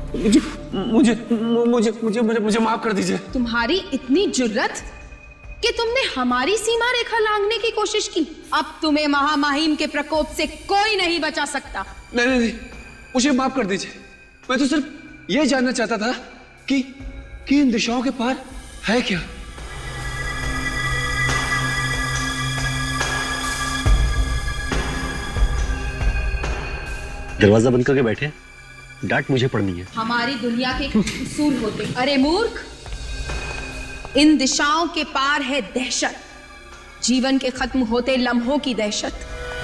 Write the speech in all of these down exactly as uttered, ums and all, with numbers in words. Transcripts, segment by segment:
मुझे मुझे मुझे मुझे मुझे मुझे माफ कर दीजिए। तुम्हारी इतनी जुर्रत कि तुमने हमारी सीमा रेखा लांघने की कोशिश की। अब तुम्हें महामहिम के प्रकोप से कोई नहीं बचा सकता। नहीं नहीं नहीं, मुझे माफ कर दीजिए। मैं तो सिर्फ ये जानना चाहता था कि कि इन दिशाओं के पार है क्या। दरवाजा बंद करके बैठे, डांट मुझे पड़नी है। हमारी दुनिया के उसूल होते। अरे मूर्ख, इन दिशाओं के पार है दहशत, जीवन के खत्म होते लम्हों की दहशत।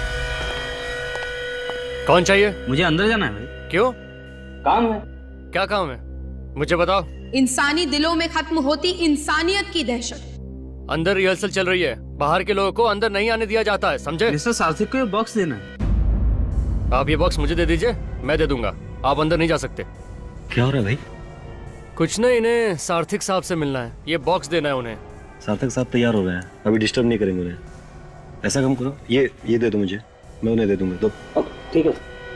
कौन चाहिए? मुझे अंदर जाना है भाई। क्यों? काम है। क्या काम है? मुझे बताओ। इंसानी दिलों में खत्म होती इंसानियत की दहशत। अंदर रिहर्सल चल रही है, बाहर के लोगों को अंदर नहीं आने दिया जाता है, समझे? मिस्टर सार्थक को ये बॉक्स देना है। आप ये बॉक्स मुझे दे दीजिए, मैं दे दूंगा। आप अंदर नहीं जा सकते। क्या हो रहा है भाई? कुछ नहीं, इन्हें सार्थक साहब से मिलना है, ये बॉक्स देना है उन्हें। सार्थक साहब तैयार हो रहे हैं, अभी डिस्टर्ब नहीं करेंगे उन्हें। ऐसा काम करो, ये ये दे दो मुझे, मैं उन्हें दे दूंगा। तो ठीक है।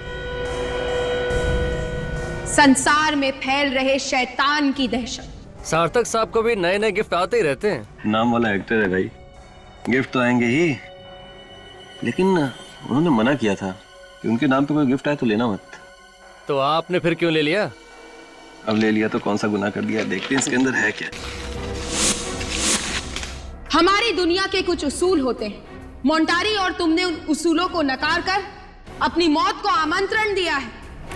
संसार में फैल रहे शैतान की दहशत। सार्थक साहब को भी नए नए गिफ्ट आते ही रहते हैं। नाम वाला एक्टर है भाई, गिफ्ट तो आएंगे ही, लेकिन उन्होंने मना किया था कि उनके नाम पे कोई गिफ्ट आए तो लेना मत। तो आपने फिर क्यों ले लिया? अब ले लिया तो कौन सा गुनाह कर दिया, देखते हैं इसके अंदर है क्या। हमारी दुनिया के कुछ उसूल होते हैं, मोंटारी, और तुमने उन उसूलों को नकार कर अपनी मौत को आमंत्रण दिया है।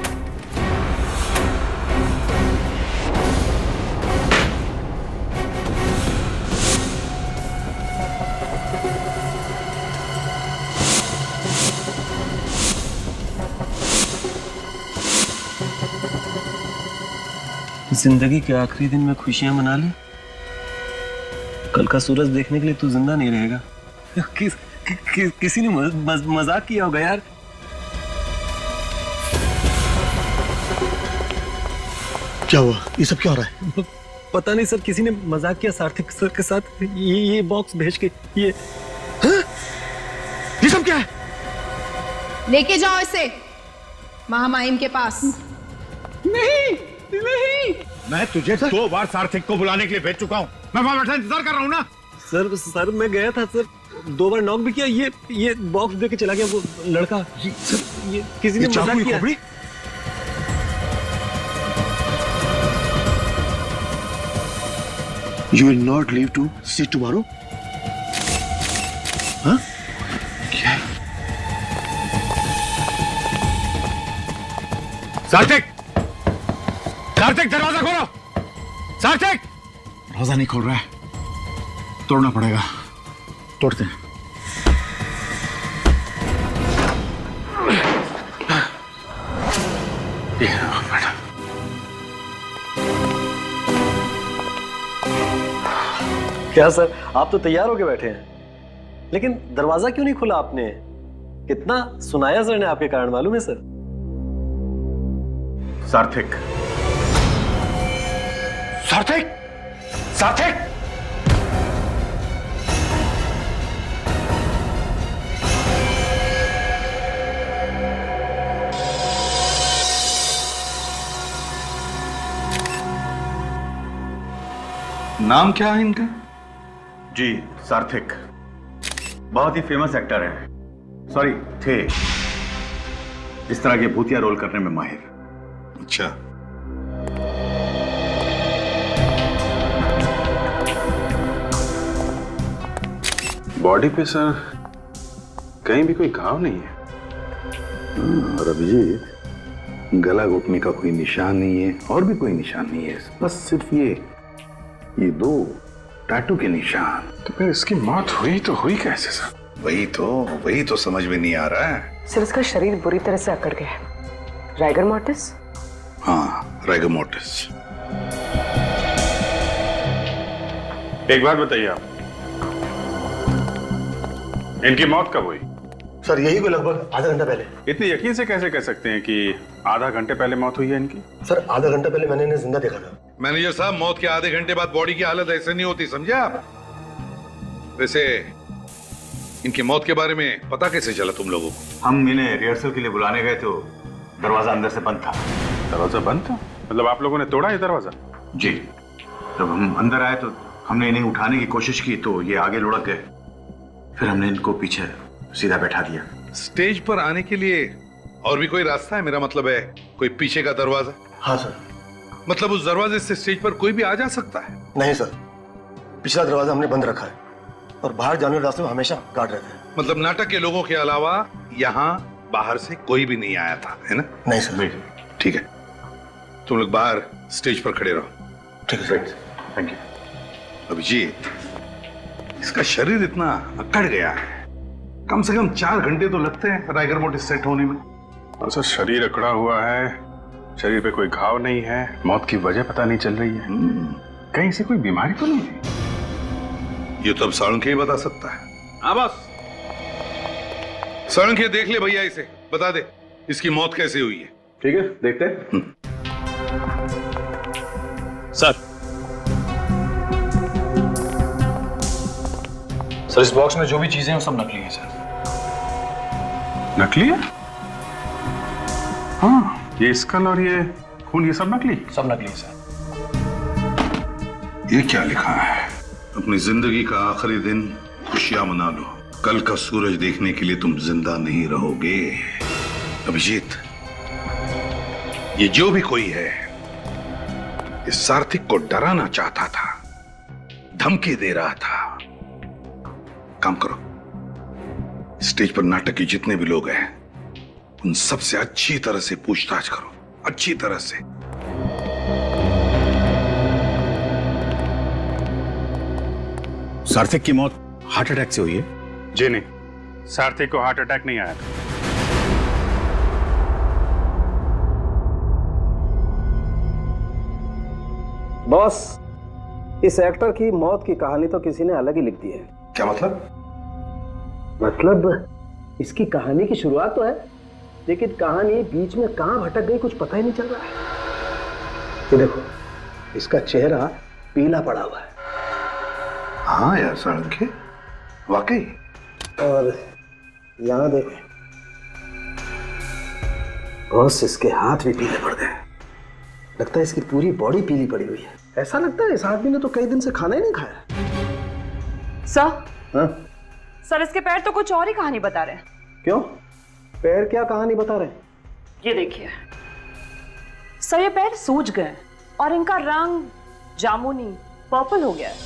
जिंदगी के आखिरी दिन में खुशियां मना ले, कल का सूरज देखने के लिए तू जिंदा नहीं रहेगा। किस कि, कि, किसी ने मज, मज, मजाक किया होगा यार। क्या हुआ? ये सब क्या हो रहा है? पता नहीं सर, किसी ने मजाक किया सार्थक सर के साथ, ये ये बॉक्स भेज के। ये हा? ये सब क्या है? लेके जाओ इसे महामहिम के पास। नहीं नहीं, मैं तुझे दो बार सार्थक को बुलाने के लिए भेज चुका हूँ, मैं वहां बैठा इंतजार कर रहा हूँ ना। सर सर मैं गया था सर, दो बार नॉक भी किया, ये ये बॉक्स दे के चला गया वो लड़का। ये, सर ये किसी ने मजाक किया। You will not leave to see tomorrow? हाँ? क्या? सार्थक! सार्थक, दरवाजा खोलो! सार्थक! दरवाजा नहीं खोल रहा है, तोड़ना पड़ेगा। तोड़ते हैं। मैडम, क्या सर, आप तो तैयार होके बैठे हैं, लेकिन दरवाजा क्यों नहीं खोला आपने? कितना सुनाया सर ने आपके कारण, मालूम है सर? सार्थक! सार्थक! सार्थक! नाम क्या है इनका? जी, सार्थक। बहुत ही फेमस एक्टर हैं, सॉरी थे, इस तरह के भूतिया रोल करने में माहिर। अच्छा, बॉडी पे सर कहीं भी कोई घाव नहीं है। और अभिजीत, गला घुटने का कोई निशान नहीं है, और भी कोई निशान नहीं है, बस सिर्फ ये ये दो टैटू के निशान। तो फिर इसकी मौत हुई तो हुई कैसे सर? वही तो वही तो समझ में नहीं आ रहा है सर। इसका शरीर बुरी तरह से अकड़ गया है। Rigor mortis? हाँ, राइगर मोर्टिस। एक बात बताइए आप, इनकी मौत कब हुई? सर यही को लगभग आधा घंटा पहले। इतने यकीन से कैसे कह सकते हैं कि आधा घंटे पहले मौत हुई है इनकी? सर आधा घंटा पहले मैंने इन्हें जिंदा देखा था। मैनेजर साहब, मौत के आधे घंटे बाद बॉडी की हालत ऐसे नहीं होती, समझे आप? वैसे इनकी मौत के बारे में पता कैसे चला तुम लोगों को? हम इन्हें रिहर्सल के लिए बुलाने गए तो दरवाजा अंदर से बंद था। दरवाजा बंद था? मतलब आप लोगों ने तोड़ा ये दरवाजा? जी, जब हम अंदर आए तो हमने इन्हें उठाने की कोशिश की तो ये आगे लुढ़क गए, फिर हमने इनको पीछे सीधा बैठा दिया। स्टेज पर आने के लिए और भी कोई रास्ता है? मेरा मतलब है कोई पीछे का दरवाजा? हाँ सर। मतलब उस दरवाजे से स्टेज पर कोई भी आ जा सकता है? नहीं सर, पिछला दरवाजा हमने बंद रखा है और बाहर जाने वाले रास्ते में हमेशा गार्ड रहते हैं। मतलब नाटक के लोगों के अलावा यहाँ बाहर से कोई भी नहीं आया था, है ना? नहीं सर। ठीक है, तुम लोग बाहर स्टेज पर खड़े रहो। ठीक है सर। Thank you. अभिजीत, इसका शरीर इतना अकड़ गया है, कम से कम चार घंटे तो लगते हैं राइगर मोड सेट होने में। और सर शरीर अकड़ा हुआ है, शरीर पे कोई घाव नहीं है, मौत की वजह पता नहीं चल रही है, कहीं से कोई बीमारी तो नहीं है? ये तो अब साळुंखे ही बता सकता है। हाँ बॉस। साळुंखे देख ले भैया, इसे बता दे इसकी मौत कैसे हुई है। ठीक है, देखते हैं। सर सर इस बॉक्स में जो भी चीजें हैं वो सब नकली हैं सर। नकली है? हाँ, ये स्कल और ये खून ये सब नकली? सब नकली है सर। ये क्या लिखा है? अपनी जिंदगी का आखिरी दिन खुशियां मना लो, कल का सूरज देखने के लिए तुम जिंदा नहीं रहोगे। अभिजीत, ये जो भी कोई है इस सार्थिक को डराना चाहता था, धमकी दे रहा था। काम करो, स्टेज पर नाटक के जितने भी लोग हैं उन सब से अच्छी तरह से पूछताछ करो, अच्छी तरह से। सार्थिक की मौत हार्ट अटैक से हुई है? जी नहीं, सार्थिक को हार्ट अटैक नहीं आया था। बॉस, इस एक्टर की मौत की कहानी तो किसी ने अलग ही लिख दी है। क्या मतलब? मतलब इसकी कहानी की शुरुआत तो है, लेकिन कहानी बीच में कहां भटक गई कुछ पता ही नहीं चल रहा है। ये देखो, इसका चेहरा पीला पड़ा हुआ है। हाँ यार साळुंखे, वाकई। और यहां देखें बॉस, इसके हाथ भी पीले पड़ गए। लगता है इसकी पूरी बॉडी पीली पड़ी हुई है। ऐसा लगता है इस आदमी ने तो कई दिन से खाना ही नहीं खाया। सर, हाँ? सर इसके पैर तो कुछ और ही कहानी बता रहे हैं। क्यों? पैर क्या कहानी बता रहे हैं? ये देखिए सर, ये पैर सूज गए और इनका रंग जामुनी पर्पल हो गया है।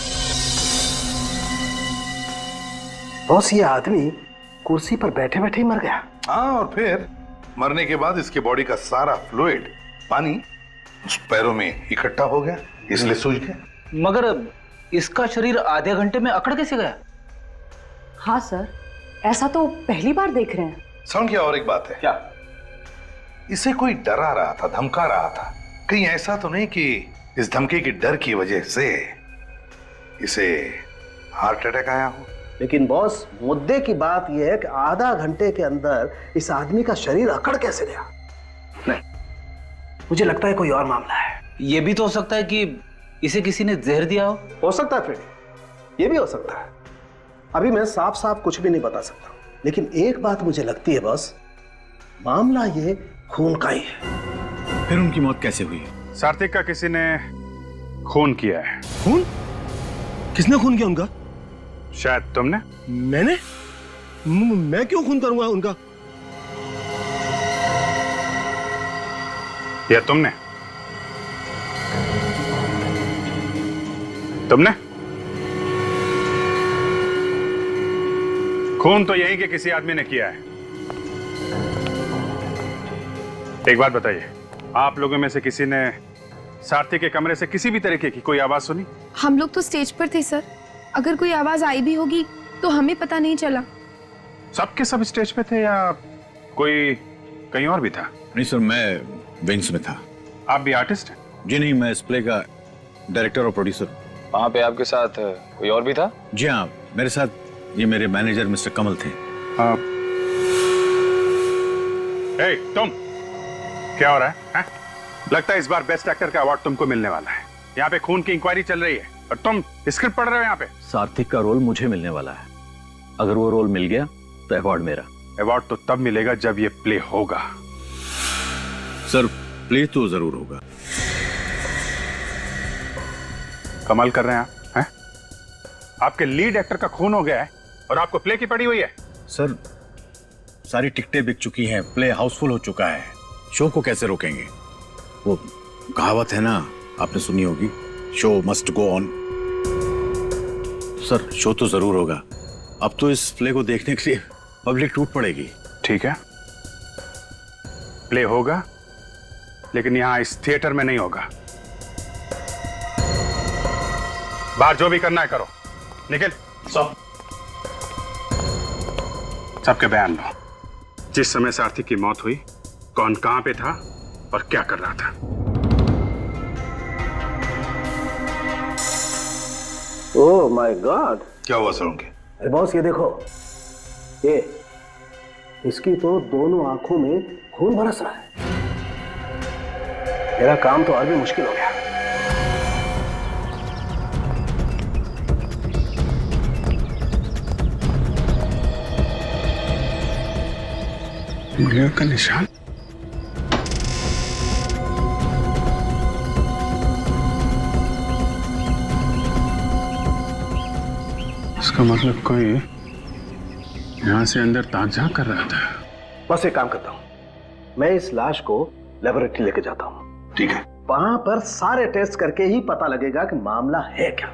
बॉस, ये आदमी कुर्सी पर बैठे बैठे ही मर गया। हाँ, और फिर मरने के बाद इसके बॉडी का सारा फ्लूइड, पानी उस पैरों में इकट्ठा हो गया, इसलिए सूज गया। मगर इसका शरीर आधे घंटे में अकड़ कैसे गया? हाँ सर, ऐसा तो पहली बार देख रहे हैं। समझ गया। और एक बात है। क्या? इसे कोई डरा रहा था, धमका रहा था। कहीं ऐसा तो नहीं कि इस धमकी के डर की वजह से इसे हार्ट अटैक आया हो? लेकिन बॉस, मुद्दे की बात यह है कि आधा घंटे के अंदर इस आदमी का शरीर अकड़ कैसे गया? नहीं, मुझे लगता है कोई और मामला है। ये भी तो हो सकता है कि इसे किसी ने जहर दिया हो। हो सकता है फ्रेडी, ये भी हो सकता है। अभी मैं साफ साफ कुछ भी नहीं बता सकता, लेकिन एक बात मुझे लगती है बॉस, मामला ये खून का ही है। फिर उनकी मौत कैसे हुई? सार्थिक का किसी ने खून किया है। खून? किसने खून किया उनका? शायद तुमने। मैंने? म- मैं क्यों खून करूंगा उनका? या तुमने? तुमने? खून तो यहीं के किसी आदमी ने किया है। एक बात बताइए, आप लोगों में से किसी ने सारथी के कमरे से किसी भी तरीके की कोई आवाज सुनी? हम लोग तो स्टेज पर थे सर, अगर कोई आवाज आई भी होगी तो हमें पता नहीं चला। सबके सब स्टेज पे थे या कोई कहीं और भी था? नहीं सर, मैं विंग्स में था। आप भी आर्टिस्ट हैं? जी नहीं, मैं इस प्ले का डायरेक्टर और प्रोड्यूसर। वहाँ पे आपके साथ कोई और भी था? जी हाँ, मेरे साथ ये मेरे मैनेजर मिस्टर कमल थे। आप... ए, तुम क्या हो रहा है, है? लगता है इस बार बेस्ट एक्टर का अवार्ड तुमको मिलने वाला है। यहाँ पे खून की इंक्वायरी चल रही है और तुम स्क्रिप्ट पढ़ रहे हो यहाँ पे। सार्थिक का रोल मुझे मिलने वाला है, अगर वो रोल मिल गया तो अवार्ड मेरा। अवार्ड तो तब मिलेगा जब ये प्ले होगा। सर, प्ले तो जरूर होगा। कमाल कर रहे हैं आप, हैं? आपके लीड एक्टर का खून हो गया है और आपको प्ले की पड़ी हुई है। सर सारी टिकटें बिक चुकी हैं, प्ले हाउसफुल हो चुका है, शो को कैसे रोकेंगे? वो कहावत है ना, आपने सुनी होगी, show must go on. Sir show तो जरूर होगा, अब तो इस प्ले को देखने के लिए पब्लिक टूट पड़ेगी। ठीक है, प्ले होगा, लेकिन यहां इस थिएटर में नहीं होगा। बाहर जो भी करना है करो। निखिल, सब सबके बयान लो। जिस समय सारथी की मौत हुई, कौन कहां पे था और क्या कर रहा था? ओह माय गॉड, क्या हुआ सर उनके? अरे बॉस ये देखो, ये इसकी तो दोनों आंखों में खून बरस रहा है। मेरा काम तो और भी मुश्किल हो गया। उंगलियों का निशान। इसका मतलब कोई यहां से अंदर ताक-झांक कर रहा था। बस एक काम करता हूं, मैं इस लाश को लेबोरेटरी लेके जाता हूं। ठीक है, वहां पर सारे टेस्ट करके ही पता लगेगा कि मामला है क्या।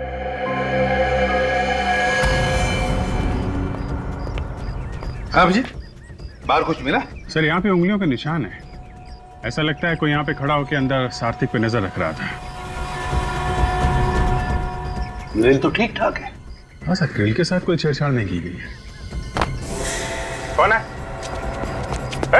हाँ अभिजीत, बाहर कुछ मिला? सर यहाँ पे उंगलियों का निशान है। ऐसा लगता है कोई यहाँ पे खड़ा होकर अंदर सार्थिक पे नजर रख रहा था। ग्रिल तो ठीक ठाक है। हाँ सर, ग्रिल के साथ कोई छेड़छाड़ नहीं की गई है। कौन है? hey!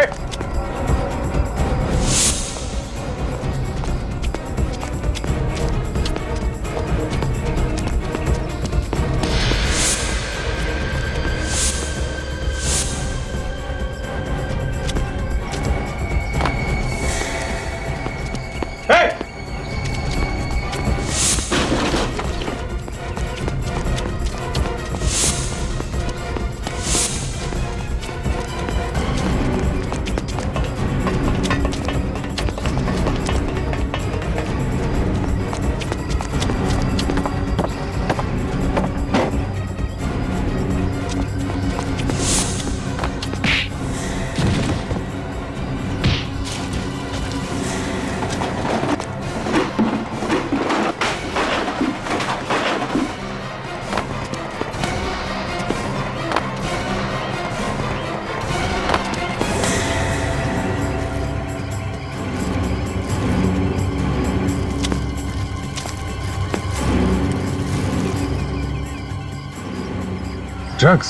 ड्रग्स?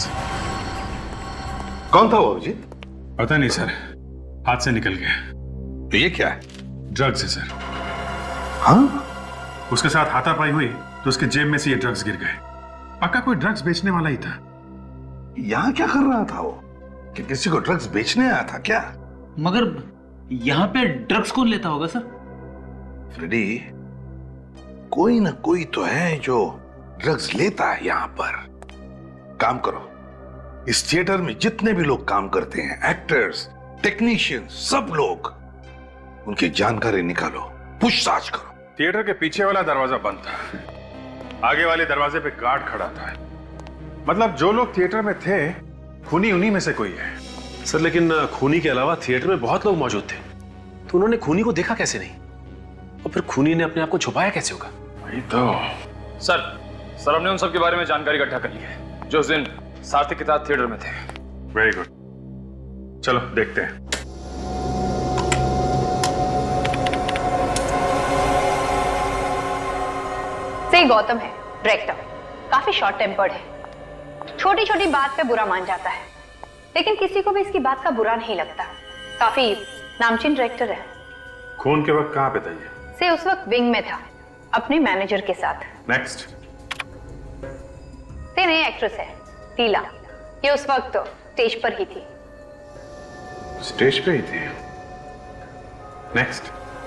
कौन था वो अभिजीत? पता नहीं सर, हाथ से निकल गया। तो ये क्या है? ड्रग्स है सर। हाँ? उसके साथ हाथापाई हुई तो उसके जेब में से ये ड्रग्स गिर गए। पक्का कोई ड्रग्स बेचने वाला ही था। यहाँ क्या कर रहा था वो? कि किसी को ड्रग्स बेचने आया था क्या? मगर यहाँ पे ड्रग्स कौन लेता होगा सर? फ्रेडी, कोई ना कोई तो है जो ड्रग्स लेता है यहाँ पर। काम करो, इस थिएटर में जितने भी लोग काम करते हैं, एक्टर्स, टेक्नीशियंस, सब लोग, उनकी जानकारी निकालो, पूछताछ करो। थिएटर के पीछे वाला दरवाजा बंद था, आगे वाले दरवाजे पे गार्ड खड़ा था। मतलब जो लोग थिएटर में थे, खूनी उन्हीं में से कोई है। सर लेकिन खूनी के अलावा थिएटर में बहुत लोग मौजूद थे, तो उन्होंने खूनी को देखा कैसे नहीं? और फिर खूनी ने अपने आप को छुपाया कैसे होगा? वही तो। सर, सर हमने उन सब के बारे में जानकारी इकट्ठा कर ली है जो उस दिन सार्थिक के साथ थिएटर में थे। वेरी गुड, चलो देखते हैं। से गौतम है डायरेक्टर, काफी शॉर्ट टेम्पर्ड है, छोटी छोटी बात पे बुरा मान जाता है, लेकिन किसी को भी इसकी बात का बुरा नहीं लगता। काफी नामचीन डायरेक्टर है। खून के वक्त कहाँ पे था ये? से उस वक्त विंग में था अपने मैनेजर के साथ। नेक्स्ट। से नई एक्ट्रेस है टीला, ये उस वक्त तो स्टेज पर ही थी। स्टेज पे ही थी। नेक्स्ट।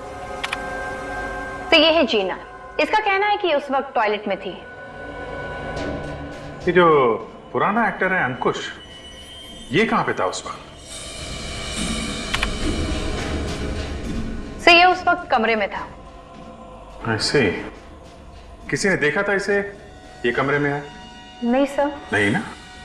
तो ये है जीना, इसका कहना है कि उस वक्त टॉयलेट में थी। ये जो पुराना एक्टर है अंकुश, ये कहां पे था उस वक्त? उस वक्त कमरे में था। ऐसे किसी ने देखा था इसे ये कमरे में है? नहीं सर। नहीं ना,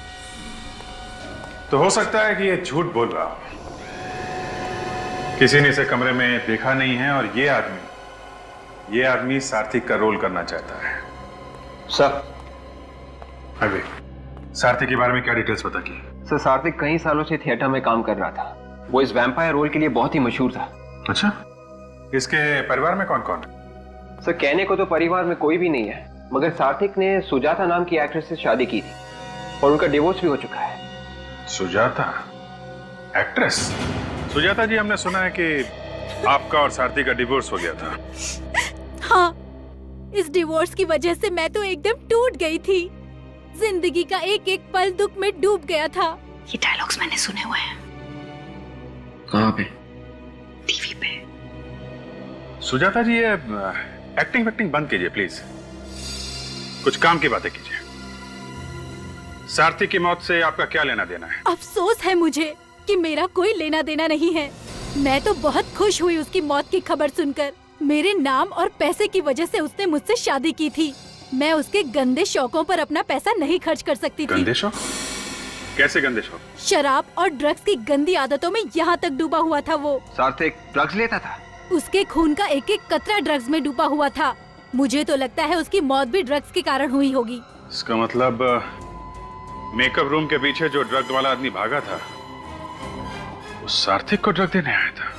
तो हो सकता है कि ये झूठ बोल रहा हो। किसी ने इसे कमरे में देखा नहीं है और ये आदमी ये आदमी सार्थिक का रोल करना चाहता है। सर अभी सार्थिक के बारे में क्या डिटेल्स पता की? सर सार्थिक कई सालों से थिएटर में काम कर रहा था। वो इस वैम्पायर रोल के लिए बहुत ही मशहूर था। अच्छा, इसके परिवार में कौन कौन है? सर कहने को तो परिवार में कोई भी नहीं है, मगर सार्थिक ने सुजाता नाम की एक्ट्रेस से शादी की थी और उनका डिवोर्स भी हो चुका है। सुजाता एक्ट्रेस? सुजाता जी, हमने सुना है कि आपका और सार्थिक का डिवोर्स हो गया था। हाँ, इस डिवोर्स की वजह से मैं तो एकदम टूट गई थी। जिंदगी का एक एक पल दुख में डूब गया था। ये डायलॉग्स मैंने सुने हुए हैं। कहाँ पे? टीवी पे। सुजाता जी, ये एक्टिंग वैक्टिंग बंद कीजिए प्लीज, कुछ काम की बातें कीजिए। सार्थिक की मौत से आपका क्या लेना देना है? अफसोस है मुझे कि मेरा कोई लेना देना नहीं है। मैं तो बहुत खुश हुई उसकी मौत की खबर सुनकर। मेरे नाम और पैसे की वजह से उसने मुझसे शादी की थी। मैं उसके गंदे शौकों पर अपना पैसा नहीं खर्च कर सकती थी। गंदे शौक? कैसे गंदे शौक? शराब और ड्रग्स की गंदी आदतों में यहाँ तक डूबा हुआ था वो। सार्थिक ड्रग्स लेता था? उसके खून का एक एक कतरा ड्रग्स में डूबा हुआ था। मुझे तो लगता है उसकी मौत भी ड्रग्स के कारण हुई होगी। इसका मतलब मेकअप रूम के पीछे जो ड्रग वाला आदमी भागा था वो सार्थिक को ड्रग देने आया था।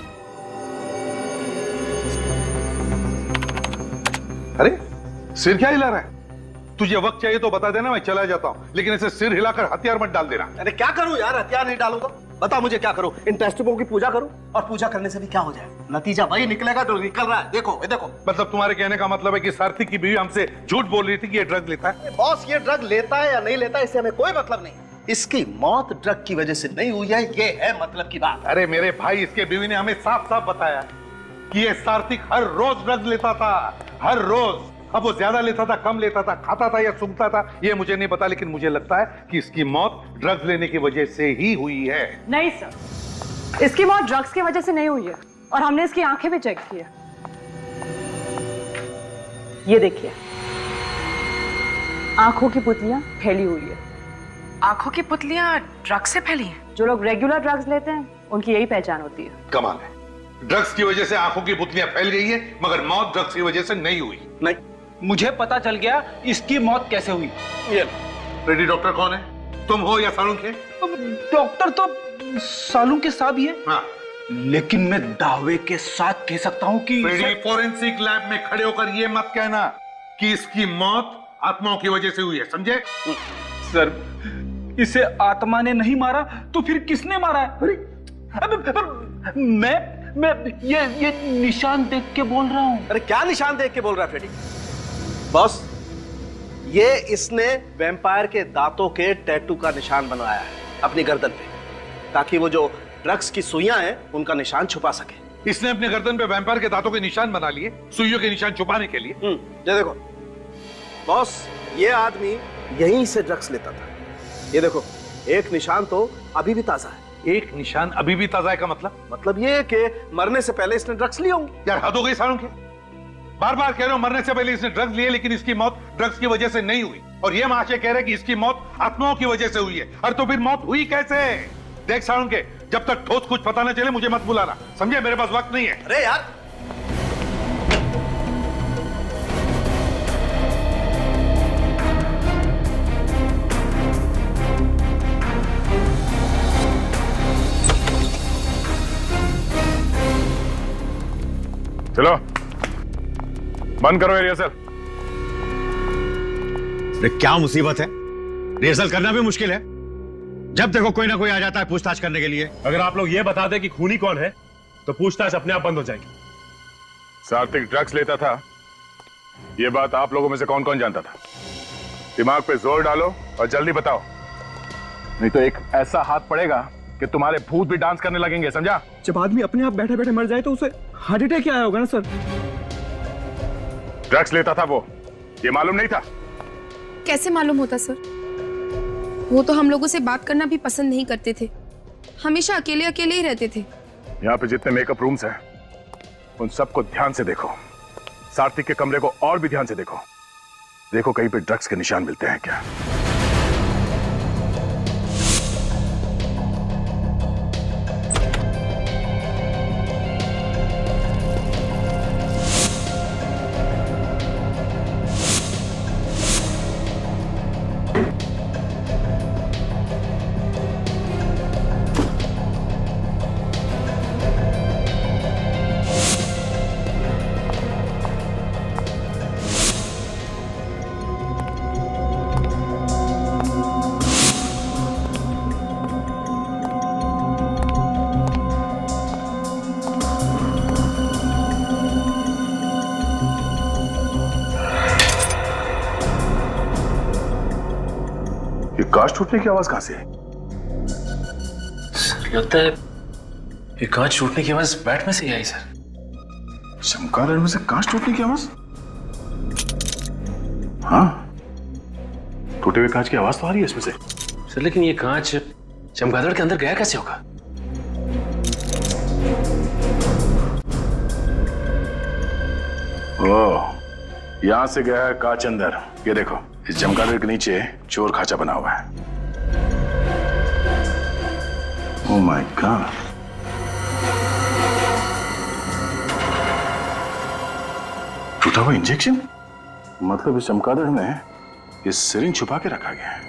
अरे सिर क्या हिला रहा है? तुझे वक्त चाहिए तो बता देना, मैं चला जाता हूँ, लेकिन ऐसे सिर हिलाकर हथियार मत डाल देना। अरे क्या करूं यार, हथियार नहीं डालूं तो बता मुझे क्या करूं? इन टेस्ट ट्यूबों की पूजा करूं? और पूजा करने से भी क्या हो जाए? नतीजा वही निकलेगा जो निकल रहा है। देखो ये देखो। मतलब तुम्हारे कहने का मतलब है कि सार्थिक की बीवी हमसे झूठ बोल रही थी कि ये ड्रग लेता है? बॉस, ये ड्रग लेता है या नहीं लेता है इससे हमें कोई मतलब नहीं। इसकी मौत ड्रग की वजह से नहीं हुई है, ये है मतलब की बात। अरे मेरे भाई, इसके बीवी ने हमें साफ साफ बताया कि ये सार्थिक हर रोज ड्रग लेता था, हर रोज। अब वो ज्यादा लेता था, कम लेता था, खाता था या सूंघता था, ये मुझे नहीं पता, लेकिन मुझे लगता है कि इसकी मौत ड्रग्स लेने की वजह से ही हुई है। नहीं सर, इसकी मौत ड्रग्स की वजह से नहीं हुई है और हमने इसकी आंखें भी चेक की है। ये देखिए, आंखों की पुतलियां फैली हुई है। आंखों की पुतलियां ड्रग्स से फैली हैं? जो लोग रेगुलर ड्रग्स लेते हैं उनकी यही पहचान होती है। कमाल है, ड्रग्स की वजह से आंखों की पुतलियां फैल गई है, मगर मौत ड्रग्स की वजह से नहीं हुई। नहीं, मुझे पता चल गया इसकी मौत कैसे हुई। ये रेडी डॉक्टर कौन है? तुम हो या सालुंखे? डॉक्टर तो सालुंखे साहब ही है। हाँ। लेकिन मैं दावे के साथ कह सकता हूं कि फोरेंसिक लैब में खड़े होकर ये मत कहना कि इसकी मौत आत्माओं की वजह से हुई है, समझे? सर, इसे आत्मा ने नहीं मारा तो फिर किसने मारा है? अरे, अब, अब, मैं मैं ये ये निशान देख के बोल रहा हूं। अरे क्या निशान देख के बोल रहा है फ्रेडी? बॉस, ये इसने वैम्पायर के दांतों के टैटू का निशान बनवाया है अपनी गर्दन पे, ताकि वो जो ड्रग्स की सुइयां हैं उनका निशान छुपा सके। इसने अपने गर्दन पे वैम्पायर के दांतों के निशान बना लिए सुइयों के निशान छुपाने के लिए। ये देखो बॉस, ये आदमी यहीं से ड्रग्स लेता था। ये देखो, एक निशान तो अभी भी ताजा है। एक निशान अभी भी ताजा है का मतलब? मतलब ये कि मरने से पहले इसने ड्रग्स लिए होंगे। यार हद हो गई सालों के, बार बार कह रहे हो मरने से पहले इसने ड्रग्स लिए, लेकिन इसकी मौत ड्रग्स की वजह से नहीं हुई। और ये महाशय कह रहे कि इसकी मौत आत्माओं की वजह से हुई है। और तो फिर मौत हुई कैसे? देख सालों के, जब तक ठोस कुछ पता न चले मुझे मत बुलाना, समझे? मेरे पास वक्त नहीं है। अरे यार, चलो बंद करो रिहर्सल। क्या मुसीबत है? रिहर्सल करना भी मुश्किल है, जब देखो कोई ना कोई आ जाता है पूछताछ करने के लिए। अगर आप लोग ये बता दें कि खूनी कौन है तो पूछताछ अपने आप बंद हो जाएगी। सार्थिक ड्रग्स लेता था, ये बात आप लोगों में से कौन कौन जानता था? दिमाग पे जोर डालो और जल्दी बताओ, नहीं तो एक ऐसा हाथ पड़ेगा कि तुम्हारे भूत भी डांस करने लगेंगे, समझा? जब आदमी अपने आप बैठे बैठे मर जाए तो उसे हार्ट अटैक क्या आया होगा ना सर? ड्रग्स लेता था वो, ये मालूम नहीं था? कैसे मालूम होता सर? वो तो हम लोगों से बात करना भी पसंद नहीं करते थे, हमेशा अकेले अकेले ही रहते थे। यहाँ पे जितने मेकअप रूम्स हैं उन सबको ध्यान से देखो। सार्थिक के कमरे को और भी ध्यान से देखो। देखो कहीं पे ड्रग्स के निशान मिलते हैं क्या। कांच टूटने की आवाज कहां से है? सर लगता है ये कांच टूटने की आवाज बैट में से ही आई सर। चमगादड़ में से कांच टूटने की आवाज? हाँ, टूटे हुए कांच की आवाज तो आ रही है इसमें से। सर लेकिन ये कांच चमगादड़ के अंदर गया कैसे होगा? ओह, यहां से गया है कांच अंदर। ये देखो, इस चमगादड़ के नीचे चोर खाचा बना हुआ है। ओह माय गॉड, टूटा हुआ इंजेक्शन। मतलब इस चमगादड़ में ये सिरिंज छुपा के रखा गया है।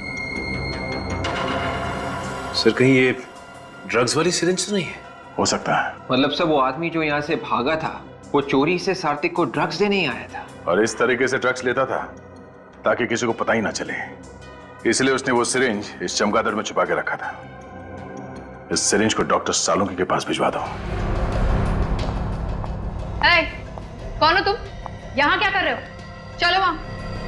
सर कहीं ये ड्रग्स वाली सिरिंज तो नहीं है? हो सकता है। मतलब सर वो आदमी जो यहाँ से भागा था वो चोरी से सार्थिक को ड्रग्स देने ही आया था, और इस तरीके से ड्रग्स लेता था ताकि किसी को पता ही ना चले। इसलिए उसने वो सिरिंज इस चमगादड़ में छुपा के रखा था। इस सिरिंज को डॉक्टर सालुंकी के पास भिजवा दो। ए, कौन हो तुम? यहाँ क्या कर रहे हो? चलो वहां।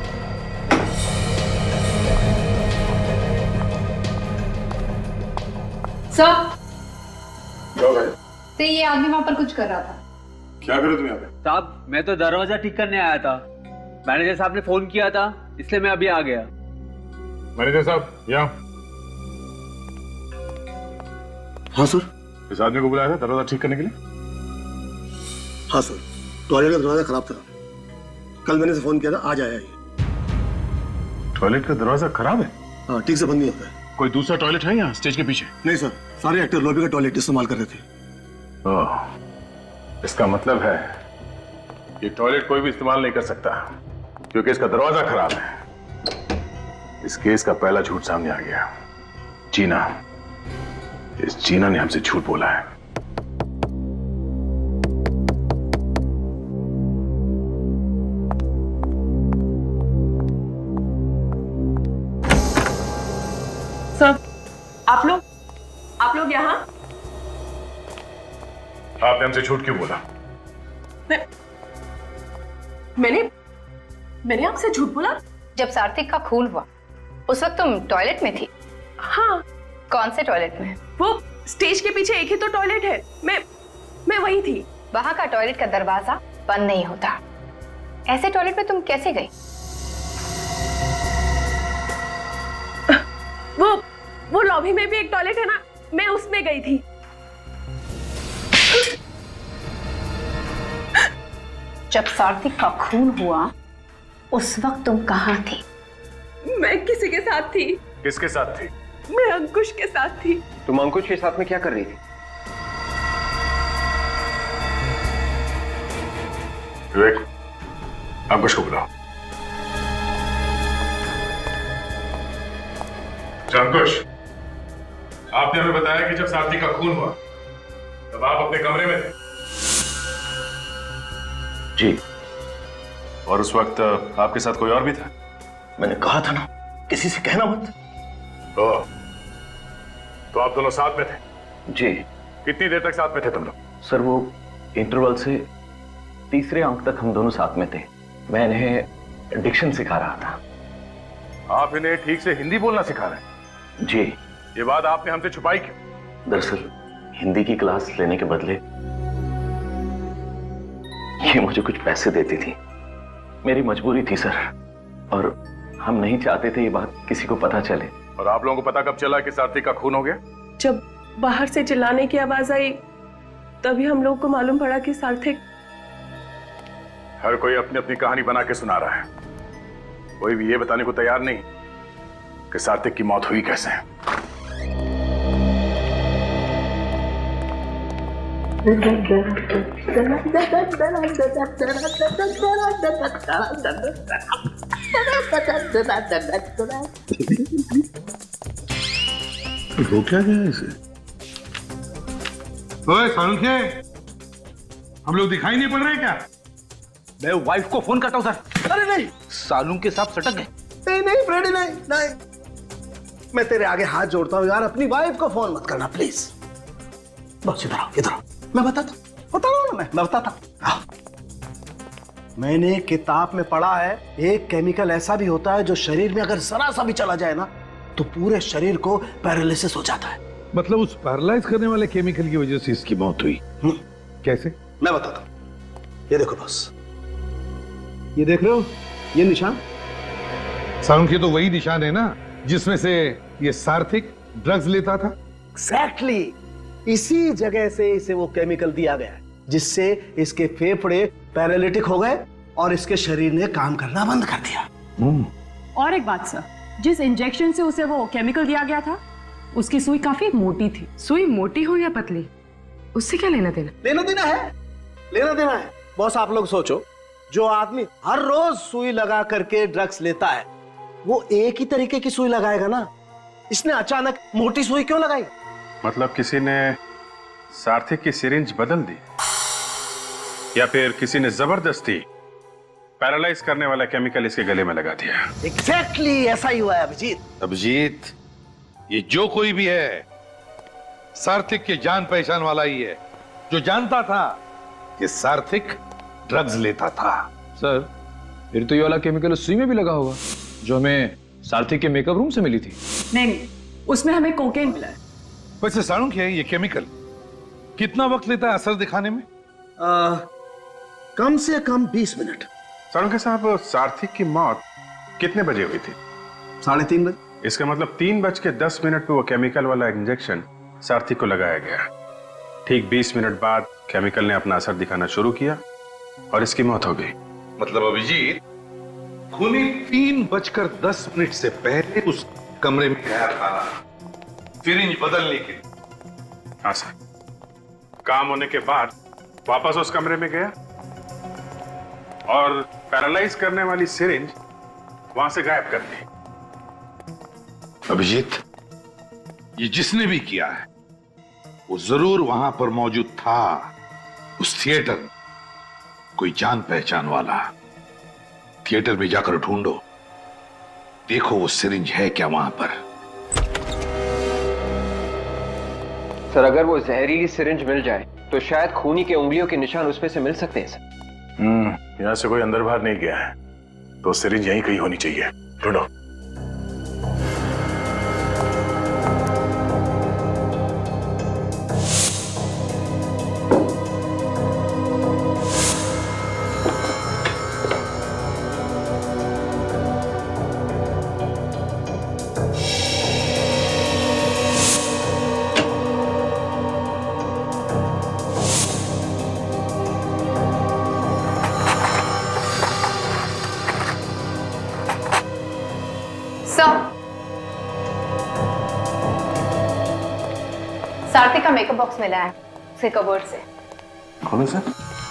सर, तो ये आदमी वहां पर कुछ कर रहा था। क्या कर रहे तुम यहाँ पे? साहब मैं तो दरवाजा ठीक करने आया था, मैनेजर साहब ने फोन किया था इसलिए मैं अभी आ गया। मैनेजर साहब यहाँ। हाँ सर। इस आदमी को बुलाया था दरवाजा ठीक करने के लिए? हाँ सर, टॉयलेट का दरवाजा खराब था, कल मैंने से फोन किया था, आज आया ये। टॉयलेट का दरवाजा खराब है? हाँ, ठीक से बंद नहीं होता है। कोई दूसरा टॉयलेट है यहाँ स्टेज के पीछे? नहीं सर, सारे एक्टर लॉबी का टॉयलेट इस्तेमाल कर रहे थे। ओह, इसका मतलब है ये टॉयलेट कोई भी इस्तेमाल नहीं कर सकता क्योंकि इसका दरवाजा खराब है। इस केस का पहला झूठ सामने आ गया। जीना, इस जीना ने हमसे झूठ बोला है। सर, आप लोग आप लोग यहाँ? आपने हमसे झूठ क्यों बोला? मैं, मैंने मैंने आपसे झूठ बोला? जब सार्थिक का खून हुआ उस वक्त तुम टॉयलेट में थी? हाँ। कौन से टॉयलेट में? वो स्टेज के पीछे एक ही तो टॉयलेट है, मैं मैं वही थी। वहां का टॉयलेट का दरवाजा बंद नहीं होता। ऐसे टॉयलेट में तुम कैसे गई? वो वो लॉबी में भी एक टॉयलेट है ना, मैं उसमें गई थी। जब सार्थिक का खून हुआ उस वक्त तुम कहाँ थी? मैं किसी के साथ थी। किसके साथ थी? मैं अंकुश के साथ थी। तुम अंकुश के साथ में क्या कर रही थी? विवेक, अंकुश को बुलाओ। अंकुश, आपने हमें बताया कि जब सार्थिक का खून हुआ तब आप अपने कमरे में थे। जी। और उस वक्त आपके साथ कोई और भी था? मैंने कहा था ना, किसी से कहना मत। ओह, तो आप दोनों साथ में थे? जी। कितनी देर तक साथ में थे तुम लोग? सर वो इंटरवल से तीसरे अंक तक हम दोनों साथ में थे। मैं इन्हें डिक्शन सिखा रहा था। आप इन्हें ठीक से हिंदी बोलना सिखा रहे हैं? जी। ये बात आपने हमसे छुपाई क्यों? दरअसल हिंदी की क्लास लेने के बदले ये मुझे कुछ पैसे देती थी। मेरी मजबूरी थी सर, और हम नहीं चाहते थे ये बात किसी को पता चले। और आप लोगों को पता कब चला कि सार्थिक का खून हो गया? जब बाहर से चिल्लाने की आवाज आई तभी हम लोग को मालूम पड़ा कि सार्थक। हर कोई अपनी अपनी कहानी बना के सुना रहा है, कोई भी ये बताने को तैयार नहीं कि सार्थक की मौत हुई कैसे है। हो क्या गया इसे? ओए सालुंखे, हम लोग दिखाई नहीं पड़ रहे क्या? मैं वाइफ को फोन करता हूं सर। अरे नहीं, सालून के साथ सटक गए। नहीं नहीं फ्रेडी, नहीं नहीं, मैं तेरे आगे हाथ जोड़ता हूं यार, अपनी वाइफ को फोन मत करना प्लीज। बस इधर आओ, इधर आओ, मैं बताता बता रहा हूं ना, मैं मैं बताता हूं। मैंने किताब में पढ़ा है, एक केमिकल ऐसा भी होता है जो शरीर में अगर जरा सा भी चला जाए ना तो पूरे शरीर को पैरालिसिस हो जाता है। मतलब उस पैरालाइज करने वाले केमिकल की वजह से इसकी मौत हुई? कैसे? मैं बताता हूं, ये देखो बस, ये देख रहे हो ये निशान? सालुंखे तो वही निशान है ना जिसमें से ये सार्थक ड्रग्स लेता था। Exactly exactly. इसी जगह से इसे वो केमिकल दिया गया है जिससे इसके फेफड़े पैरालिटिक हो गए और इसके शरीर ने काम करना बंद कर दिया। और एक बात सर, जिस इंजेक्शन से उसे वो केमिकल दिया गया था उसकी सुई काफी मोटी थी। सुई मोटी हो या पतली, उससे क्या लेना देना? लेना देना है, लेना देना है। बॉस आप लोग सोचो, जो आदमी हर रोज सुई लगा करके ड्रग्स लेता है वो एक ही तरीके की सुई लगाएगा ना, इसने अचानक मोटी सुई क्यों लगाई? मतलब किसी ने सार्थक की सिरिंज बदल दी या फिर किसी ने जबरदस्ती पैरालाइज करने वाला केमिकल इसके गले में लगा दिया। एग्जैक्टली exactly, ऐसा ही हुआ है अभिजीत। अभिजीत, ये जो कोई भी है सार्थक के जान पहचान वाला ही है, जो जानता था कि सार्थक ड्रग्स लेता था। सर फिर तो ये वाला केमिकल उस सुई में भी लगा होगा जो हमें सार्थक के मेकअप रूम से मिली थी। नहीं नहीं, उसमें हमें कोकेन मिला है। वैसे सालुंखे, ये केमिकल कितना वक्त लेता है असर दिखाने में? आ, कम से कम बीस मिनट। सालुंखे साहब, सार्थक की मौत कितने बजे हुई थी? साढ़े तीन बजे। इसका मतलब तीन बज के दस मिनट पे वो केमिकल वाला इंजेक्शन सार्थक को लगाया गया। ठीक बीस मिनट बाद केमिकल ने अपना असर दिखाना शुरू किया और इसकी मौत हो गई। मतलब अभिजीत, खूनी तीन बजकर दस मिनट से पहले उस कमरे में गया था सिरिंज बदलने के लिए। हाँ सर, काम होने के बाद वापस उस कमरे में गया और पैरालाइज करने वाली सिरिंज वहां से गायब कर दी। अभिजीत, ये जिसने भी किया है वो जरूर वहां पर मौजूद था, उस थिएटर में। कोई जान पहचान वाला। थिएटर में जाकर ढूंढो, देखो वो सिरिंज है क्या वहां पर। सर अगर वो जहरीली सिरिंज मिल जाए तो शायद खूनी के उंगलियों के निशान उसमें से मिल सकते हैं सर। हम्म, यहां से कोई अंदर बाहर नहीं गया है तो सिरिंज यहीं कहीं होनी चाहिए। ढूंढो। सार्थक का मेकअप बॉक्स मिला है उसके कबर्ड से। खोलो सर।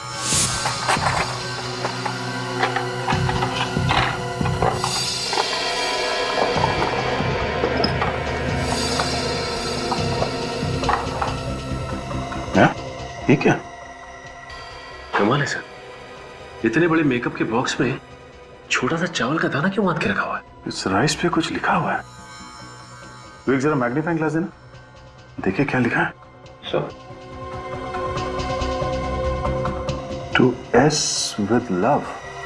ये क्या? कमाल है सर, इतने बड़े मेकअप के बॉक्स में छोटा सा चावल का दाना क्यों बांध के रखा हुआ है? इस राइस पे कुछ लिखा हुआ है। तो एक जरा मैग्नीफाइंग ग्लास देना, देखिए क्या लिखा है। Sir, to S with love,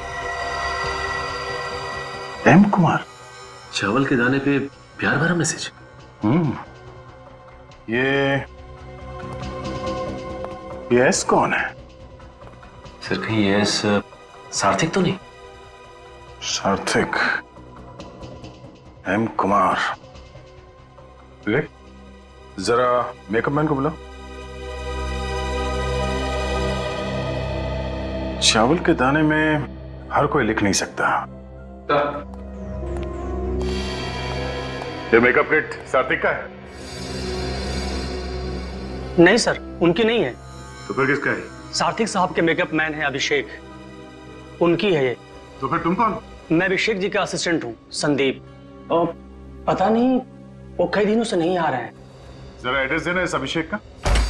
M Kumar. चावल के दाने पे प्यार भरा मैसेज। हम्म, ये ये एस कौन है? सर कहीं ये एस सार्थक तो नहीं? सार्थक, एम कुमार। विवेक, जरा मेकअप मैन को बुलाओ। चावल के दाने में हर कोई लिख नहीं सकता। ये मेकअप किट सात्विक का है? नहीं सर, उनकी नहीं है। तो फिर किसका है? सात्विक साहब के मेकअप मैन है अभिषेक, उनकी है ये। तो फिर तुम कौन? मैं अभिषेक जी का असिस्टेंट हूँ, संदीप। और पता नहीं वो कई दिनों से नहीं आ रहे हैं। जरा एड्रेस देना इस अभिषेक का।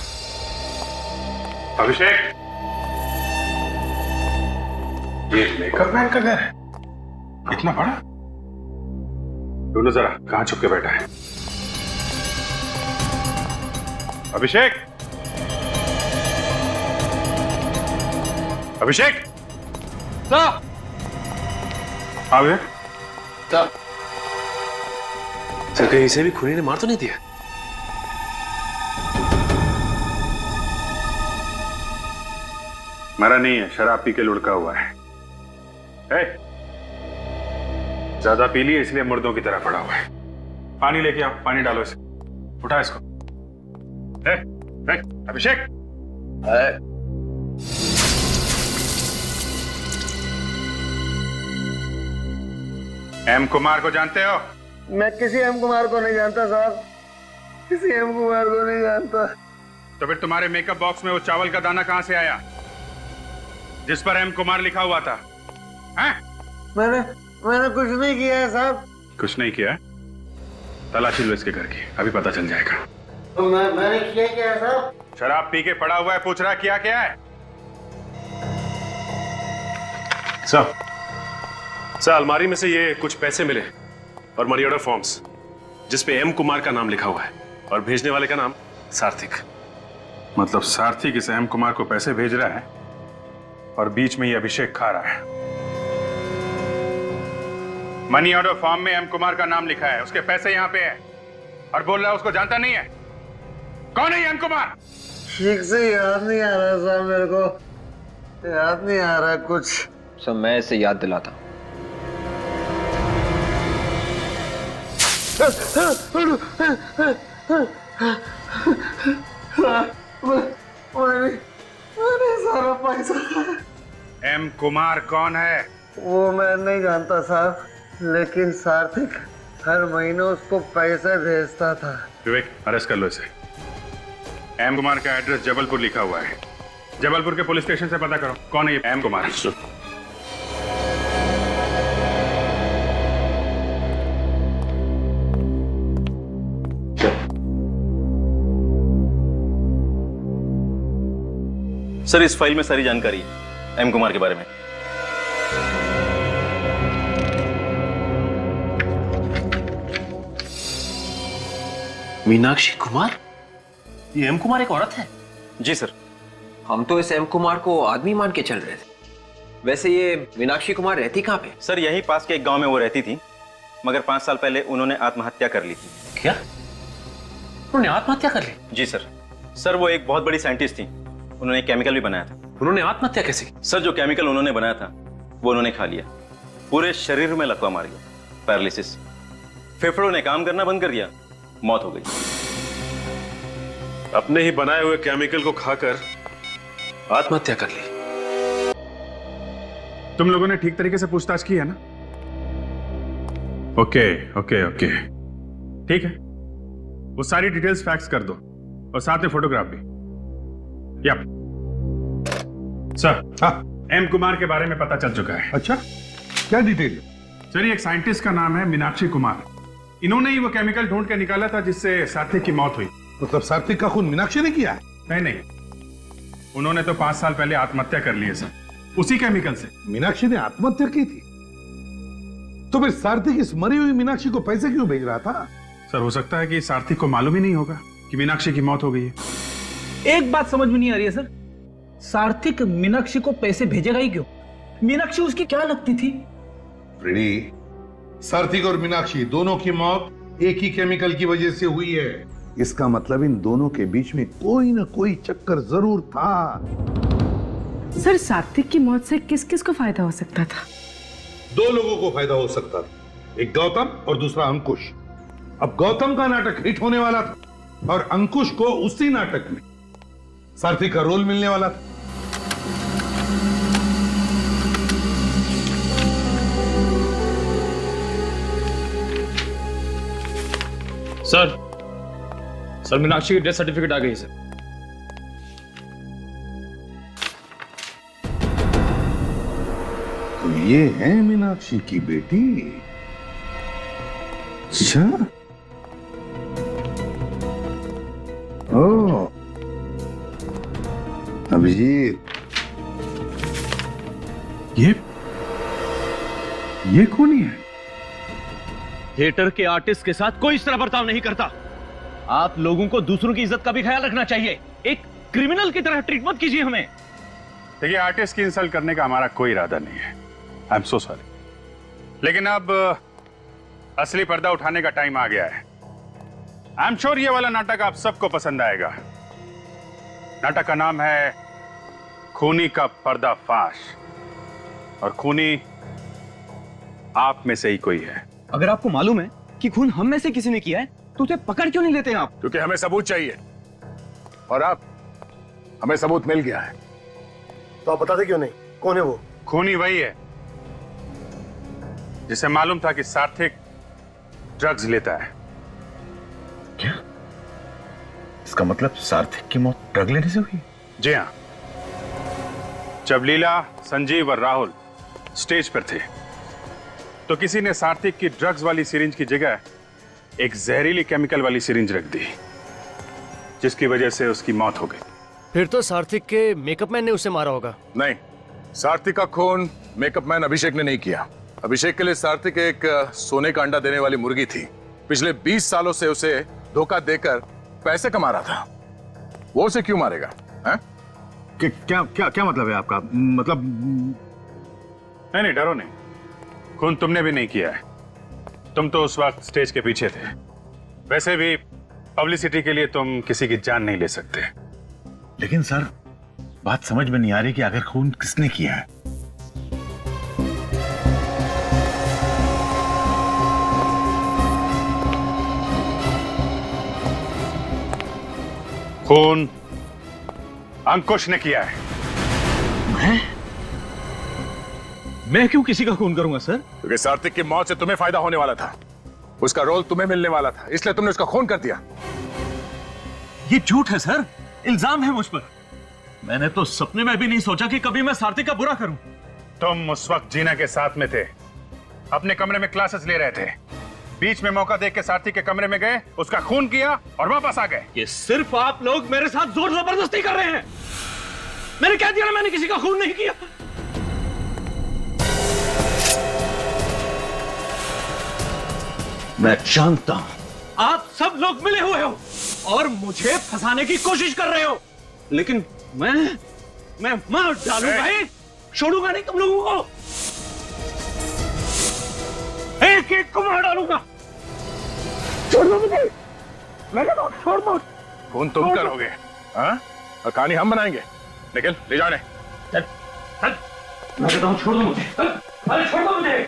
अभिषेक, ये मेकअप मैन का घर है? इतना बड़ा? दोनों जरा कहां छुप के बैठा है? अभिषेक, अभिषेक, आ गया? सर कहीं इसे भी खूनी ने मार तो नहीं दिया? मरा नहीं है, शराब पी के लुढ़का हुआ है। ए, ज्यादा पी लिए इसलिए मुर्दों की तरह पड़ा हुआ है। पानी लेके आओ, पानी डालो इसे, उठा इसको। ए, ए, अभिषेक, एम कुमार को जानते हो? मैं किसी एम कुमार को नहीं जानता साहब, किसी एम कुमार को नहीं जानता। तो फिर तुम्हारे मेकअप बॉक्स में वो चावल का दाना कहां से आया जिस पर एम कुमार लिखा हुआ था? हैं? मैंने मैंने कुछ नहीं किया है साहब। कुछ नहीं किया? तलाशी लो इसके घर की, अभी पता चल जाएगा। तो मैं मैंने किया क्या है साहब? शराब पी के पड़ा हुआ है, पूछ रहा क्या क्या है? सर, सर अलमारी में से ये कुछ पैसे मिले और मनी ऑर्डर फॉर्म्स जिसपे एम कुमार का नाम लिखा हुआ है और भेजने वाले का नाम सार्थिक। मतलब सार्थिक इस एम कुमार को पैसे भेज रहा है और बीच में ये अभिषेक खा रहा है। मनी ऑर्डर फॉर्म में एम कुमार का नाम लिखा है, उसके पैसे यहां पे है और बोल रहा है उसको जानता नहीं है। कौन है एम कुमार? ठीक से याद नहीं आ रहा साहब, मेरे को याद नहीं आ रहा कुछ। सब मैं इसे याद दिलाता हूं। मैंने सारा पैसा। एम कुमार कौन है? वो मैं नहीं जानता साहब, लेकिन सार्थिक हर महीने उसको पैसे भेजता था। विवेक, अरेस्ट कर लो इसे। एम कुमार का एड्रेस जबलपुर लिखा हुआ है, जबलपुर के पुलिस स्टेशन से पता करो कौन है ये एम कुमार। सर इस फाइल में सारी जानकारी है एम कुमार के बारे में। मीनाक्षी कुमार? ये एम कुमार एक औरत है? जी सर। हम तो इस एम कुमार को आदमी मान के चल रहे थे। वैसे ये मीनाक्षी कुमार रहती कहाँ पे? सर यहीं पास के एक गांव में वो रहती थी, मगर पांच साल पहले उन्होंने आत्महत्या कर ली थी। क्या? उन्होंने आत्महत्या कर ली? जी सर। सर वो एक बहुत बड़ी साइंटिस्ट थी, उन्होंने केमिकल भी बनाया था। उन्होंने आत्महत्या कैसे की? सर जो केमिकल उन्होंने बनाया था वो उन्होंने खा लिया, पूरे शरीर में लकवा मार गया, पैरालिसिस। फेफड़ों ने काम करना बंद कर दिया, मौत हो गई। अपने ही बनाए हुए केमिकल को खाकर आत्महत्या कर ली। तुम लोगों ने ठीक तरीके से पूछताछ की है ना? ओके ओके ओके ठीक है, वो सारी डिटेल्स फैक्स कर दो और साथ में फोटोग्राफ भी। यप सर, हाँ एम कुमार के बारे में पता चल चुका है। अच्छा, क्या डिटेल? सर ये एक साइंटिस्ट का नाम है मीनाक्षी कुमार, इन्होंने ही वो केमिकल ढूंढ के निकाला था जिससे सात्विक की मौत हुई। मतलब सात्विक का खून मीनाक्षी ने किया है? नहीं नहीं, उन्होंने तो पांच साल पहले आत्महत्या कर ली है सर, उसी केमिकल से। मीनाक्षी ने आत्महत्या की थी? तो फिर सात्विक इस मरी हुई मीनाक्षी को पैसे क्यों भेज रहा था? सर हो सकता है कि सात्विक को मालूम ही नहीं होगा कि मीनाक्षी की मौत हो गई है। एक बात समझ में नहीं आ रही है सर, सात्विक मीनाक्षी को पैसे भेजेगा ही क्यों? मीनाक्षी उसकी क्या लगती थी? फ्रेडी, सात्विक और मीनाक्षी दोनों की मौत एक ही केमिकल की वजह से हुई है। इसका मतलब इन दोनों के बीच में कोई ना कोई चक्कर जरूर था। सर सात्विक की मौत से किस किस को फायदा हो सकता था? दो लोगों को फायदा हो सकता था, एक गौतम और दूसरा अंकुश। अब गौतम का नाटक हिट होने वाला था और अंकुश को उसी नाटक में सात्विक का रोल मिलने वाला था। सर सर मीनाक्षी की डेथ सर्टिफिकेट आ गई सर। तो ये है मीनाक्षी की बेटी? अच्छा। ओ अभिजीत, ये ये खूनी है? थिएटर के आर्टिस्ट के साथ कोई इस तरह बर्ताव नहीं करता। आप लोगों को दूसरों की इज्जत का भी ख्याल रखना चाहिए। एक क्रिमिनल की तरह ट्रीट मत कीजिए हमें। देखिए, आर्टिस्ट की इंसल्ट करने का हमारा कोई इरादा नहीं है। I am so sorry. लेकिन अब असली पर्दा उठाने का टाइम आ गया है। आई एम श्योर ये वाला नाटक आप सबको पसंद आएगा। नाटक का नाम है खूनी का पर्दाफाश, और खूनी आप में से ही कोई है। अगर आपको मालूम है कि खून हम में से किसी ने किया है तो उसे पकड़ क्यों नहीं लेते आप? क्योंकि हमें सबूत चाहिए, और अब हमें सबूत मिल गया है। तो आप बताते क्यों नहीं? कौन है वो? खूनी वही है जिसे मालूम था कि सार्थक ड्रग्स लेता है। क्या? इसका मतलब सार्थक की मौत ड्रग लेने से हुई? जी हाँ। जब लीला, संजीव और राहुल स्टेज पर थे तो किसी ने सार्थक की ड्रग्स वाली सिरिंज की जगह एक जहरीली केमिकल वाली सिरिंज रख दी, जिसकी वजह से उसकी मौत हो गई। फिर तो सार्थक के मेकअप मैन ने उसे मारा होगा। नहीं, सार्थक का खून मेकअप मैन अभिषेक ने नहीं किया। अभिषेक के लिए सार्थक एक सोने का अंडा देने वाली मुर्गी थी। पिछले बीस सालों से उसे धोखा देकर पैसे कमा रहा था। वो उसे क्यों मारेगा? है? कि, क्या क्या क्या मतलब है आपका? मतलब नहीं नहीं, डरो नहीं। खून तुमने भी नहीं किया है। तुम तो उस वक्त स्टेज के पीछे थे। वैसे भी पब्लिसिटी के लिए तुम किसी की जान नहीं ले सकते। लेकिन सर, बात समझ में नहीं आ रही कि आखिर खून किसने किया है। खून अंकुश ने किया है। मैं? मैं क्यों किसी का खून करूंगा सर? क्योंकि सार्थक की मौत से तुम्हें फायदा होने वाला था। उसका रोल तुम्हें मिलने वाला था, इसलिए तुमने उसका खून कर दिया। ये झूठ है सर, इल्जाम है मुझ पर। मैंने तो सपने में भी नहीं सोचा कि कभी मैं सार्थक का बुरा करूं। तुम उस वक्त जीना के साथ में थे, अपने कमरे में क्लासेस ले रहे थे। बीच में मौका देख के सार्थक के कमरे में गए, उसका खून किया और वापस आ गए। ये सिर्फ आप लोग मेरे साथ जोर जबरदस्ती कर रहे हैं। मैंने कह दिया ना, मैंने किसी का खून नहीं किया। मैं जानता हूं आप सब लोग मिले हुए हो और मुझे फंसाने की कोशिश कर रहे हो, लेकिन मैं मैं मार डालूंगा ही, छोड़ूंगा नहीं तुम लोगों को। एक एक को मार डालूंगा। छोड़ दो मुझे, मैं कहता हूं छोड़ दो। खून तुम करोगे, हाँ? और कहानी हम बनाएंगे। निकल, ले जाने। चल, चल। मैं कहता हूं छोड़ दो मुझे। अरे छोड़ दो मुझे।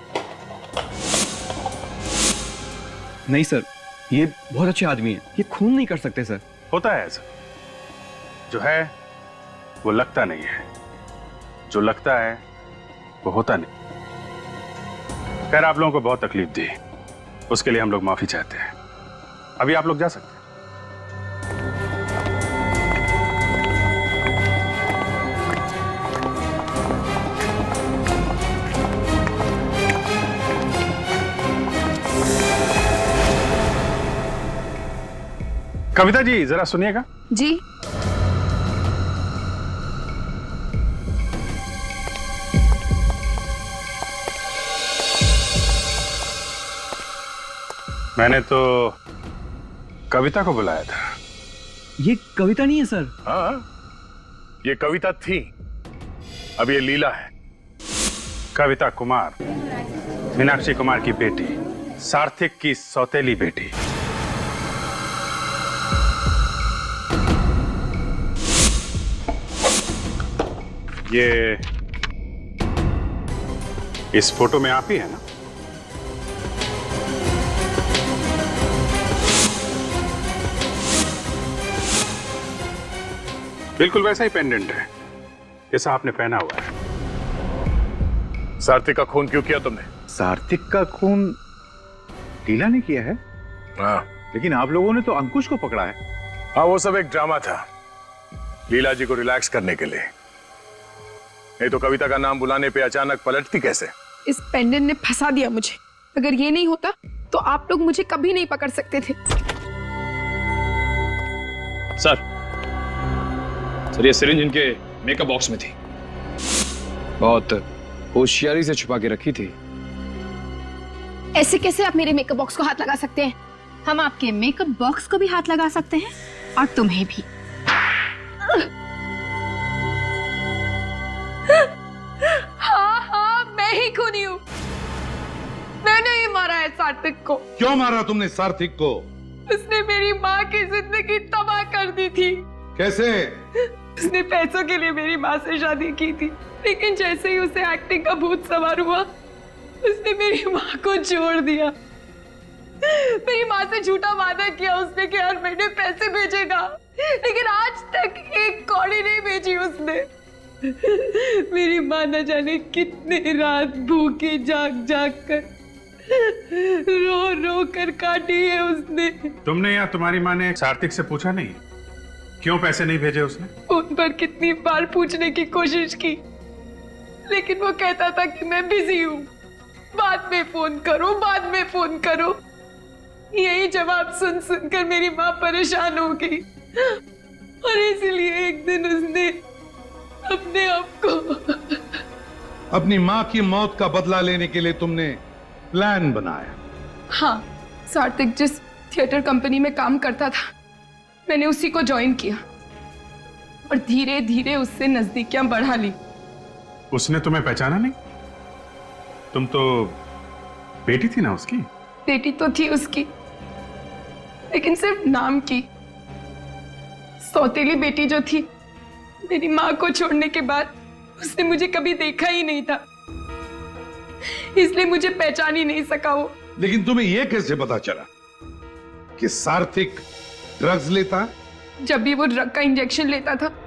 नहीं सर, ये बहुत अच्छे आदमी है, ये खून नहीं कर सकते सर। होता है ऐसा, जो है वो लगता नहीं है, जो लगता है वो होता नहीं। खैर, आप लोगों को बहुत तकलीफ दी, उसके लिए हम लोग माफी चाहते हैं। अभी आप लोग जा सकते हैं। कविता जी, जरा सुनिएगा। जी। मैंने तो कविता को बुलाया था। ये कविता नहीं है सर। हाँ, ये कविता थी, अब ये लीला है। कविता कुमार, मीनाक्षी कुमार की बेटी, सार्थक की सौतेली बेटी। ये इस फोटो में आप ही है ना? बिल्कुल वैसा ही पेंडेंट है जैसा आपने पहना हुआ है। सार्थक का खून क्यों किया तुमने? सार्थक का खून लीला ने किया है? हाँ, लेकिन आप लोगों ने तो अंकुश को पकड़ा है। हाँ, वो सब एक ड्रामा था, लीला जी को रिलैक्स करने के लिए। नहीं तो कविता का नाम बुलाने पे अचानक पलटती कैसे? इस पेंडेंट ने फंसा दिया मुझे। अगर ये नहीं होता तो आप लोग मुझे कभी नहीं पकड़ सकते थे। सर सर ये सिरिंज इनके मेकअप बॉक्स में थी। बहुत होशियारी से छुपा के रखी थी। ऐसे कैसे आप मेरे मेकअप बॉक्स को हाथ लगा सकते हैं? हम आपके मेकअप बॉक्स को भी हाथ लगा सकते हैं और तुम्हें भी। हाँ हाँ, मैं ही खूनी हूँ। मैंने ही मारा है सार्थक को। क्यों मारा तुमने सार्थक को? उसने मेरी माँ की जिंदगी तबाह कर दी थी। कैसे? उसने पैसों के लिए मेरी माँ से शादी की थी, लेकिन जैसे ही उसे एक्टिंग का भूत सवार हुआ, उसने मेरी माँ को छोड़ दिया। मेरी माँ से झूठा वादा किया उसने कि हर महीने पैसे भेजेगा, लेकिन आज तक एक कौड़ी नहीं भेजी उसने। मेरी माँ न जाने कितने रात भूखी जाग जाग कर रो रो कर काटी है उसने। तुमने या तुम्हारी माँ ने सार्थक से पूछा नहीं क्यों पैसे नहीं भेजे उसने? उन पर कितनी बार पूछने की कोशिश की, लेकिन वो कहता था कि मैं बिजी हूँ, बाद में फोन करो, बाद में फोन करो। यही जवाब सुन सुनकर मेरी माँ परेशान हो गई और इसलिए एक दिन उसने अपने आप को अपनी माँ की मौत का बदला लेने के लिए तुमने प्लान बनाया? हाँ, सार्थक जिस थिएटर कंपनी में काम करता था, मैंने उसी को ज्वाइन किया और धीरे धीरे उससे नजदीकियां बढ़ा ली। उसने तुम्हें पहचाना नहीं? तुम तो बेटी थी ना उसकी? बेटी तो थी उसकी, लेकिन सिर्फ नाम की। सौतेली बेटी जो थी, मेरी माँ को छोड़ने के बाद उसने मुझे कभी देखा ही नहीं था, इसलिए मुझे पहचान ही नहीं सका वो। लेकिन तुम्हें यह कैसे पता चला कि सार्थक ड्रग्स लेता है? जब भी वो ड्रग का इंजेक्शन लेता था,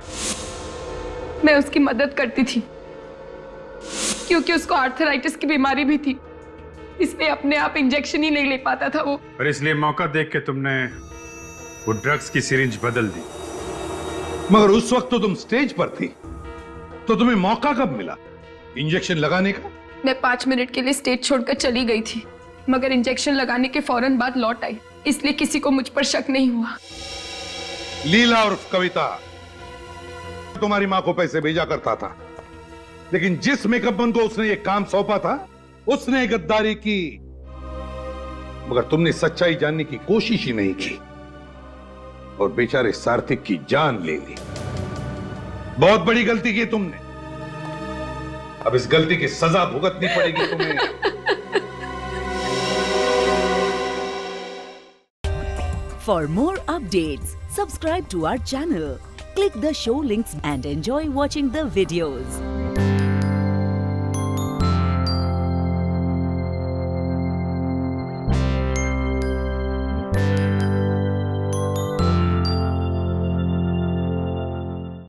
मैं उसकी मदद करती थी, क्योंकि उसको आर्थराइटिस की बीमारी भी थी, इसलिए अपने आप इंजेक्शन ही नहीं ले पाता था वो। और इसलिए मौका देख के तुमने वो ड्रग्स की सिरिंज बदल दी। मगर उस वक्त तो तुम स्टेज पर थी, तो तुम्हें मौका कब मिला इंजेक्शन लगाने का? मैं पांच मिनट के लिए स्टेज छोड़कर चली गई थी, मगर इंजेक्शन लगाने के फौरन बाद लौट आई, इसलिए किसी को मुझ पर शक नहीं हुआ। लीला और कविता तुम्हारी माँ को पैसे भेजा करता था, लेकिन जिस मेकअप मैन को उसने ये काम सौंपा था, उसने गद्दारी की। मगर तुमने सच्चाई जानने की कोशिश ही नहीं की और बेचारे सार्थक की जान ले ली। बहुत बड़ी गलती की तुमने। अब इस गलती की सजा भुगतनी पड़ेगी तुम्हें। For more updates, subscribe to our channel, click the show links and enjoy watching the videos.